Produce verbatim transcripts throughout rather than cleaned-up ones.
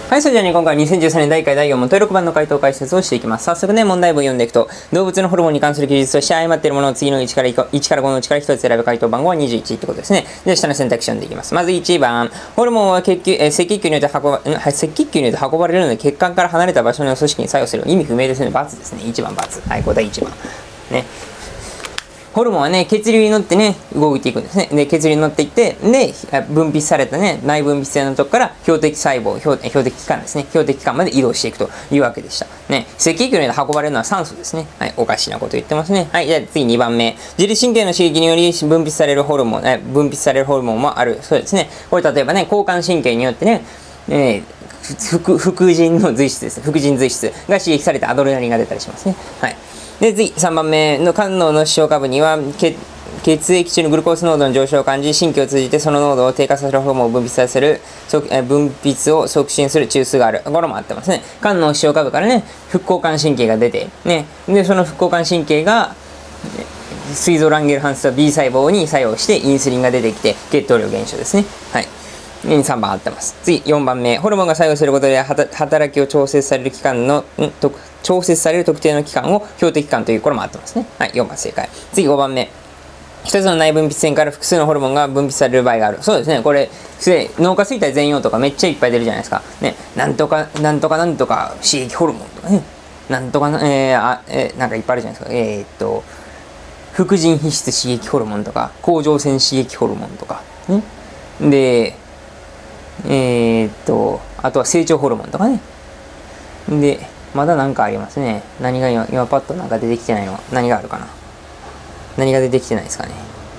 はい、それじゃあね、今回はにせんじゅうさんねんだいいっかいだいよん問問ろくばんの回答解説をしていきます。早速ね、問題文を読んでいくと、動物のホルモンに関する記述として誤っているものを次のいちからいちからごのうちからひとつ選ぶ回答番号はにじゅういちってことですね。では、下の選択肢読んでいきます。まずいちばん、ホルモンは血球、えー、赤血球によって運ば、ん赤血球によって運ばれるので、血管から離れた場所の組織に作用する。意味不明ですね。×ですね。いちばん×。はい、答えいちばん。ね。ホルモンはね、血流に乗ってね、動いていくんですね。で、血流に乗っていって、で、分泌されたね、内分泌性のとこから標的細胞、標標的器官ですね。標的器官まで移動していくというわけでした。ね、赤血球に運ばれるのは酸素ですね。はい、おかしなこと言ってますね。はい、じゃあ次にばんめ。自律神経の刺激により分泌されるホルモン、え分泌されるホルモンもある。そうですね。これ例えばね、交感神経によってね、えー、副、副腎の髄質です。副腎髄質が刺激されてアドレナリンが出たりしますね。はい。で、次、さんばんめの肝脳の視床下部には血、血液中のグルコース濃度の上昇を感じ、神経を通じてその濃度を低下させるホルモンを分泌させる、分泌を促進する中枢がある。これもあってますね。肝脳視床下部からね、副交感神経が出て、ね。で、その副交感神経が、膵臓ランゲルハンスと B 細胞に作用して、インスリンが出てきて、血糖量減少ですね。はい。さんばん合ってます。次、よんばんめ。ホルモンが作用することで働きを調節される器官の、んと調節される特定の器官を標的器官という、これも合ってますね。はい、よんばん正解。次、ごばんめ。一つの内分泌腺から複数のホルモンが分泌される場合がある。そうですね。これ、脳下垂体全葉とかめっちゃいっぱい出るじゃないですか。ね。なんとか、なんとかなんとか刺激ホルモンとかね。なんとかな、えー、あ、えー、なんかいっぱいあるじゃないですか。えー、っと、副腎皮質刺激ホルモンとか、甲状腺刺激ホルモンとか。ね。で、えー、っと、あとは成長ホルモンとかね。で、まだ何かありますね。何が今、今パッとなんか出てきてないのは、何があるかな。何が出てきてないですかね。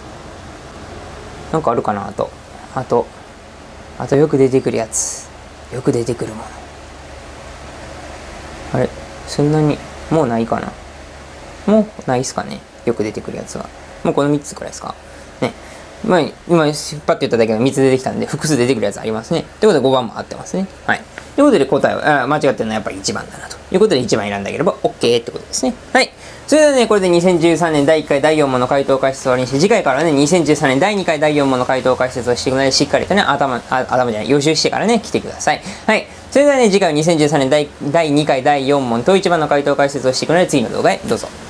なんかあるかな、あと。あと、あとよく出てくるやつ。よく出てくるもの。あれ、そんなに、もうないかな。もうないっすかね。よく出てくるやつは。もうこのみっつくらいですか。ね。まあ、今、パッと言っただけでみっつ出てきたんで、複数出てくるやつありますね。ということでごばんも合ってますね。はい。ということで答えは、あ間違ってるのはやっぱりいちばんだなということでいちばん選んであげれば OK ってことですね。はい。それではね、これでにせんじゅうさんねんだいいっかいだいよん問の回答解説を終わりにして、次回からね、にせんじゅうさんねんだいにかいだいよん問の回答解説をしていくので、しっかりとね、頭、あ頭じゃない、予習してからね、来てください。はい。それではね、次回はにせんじゅうさんねんだいにかいだいよん問といちばんの回答解説をしていくので、次の動画へどうぞ。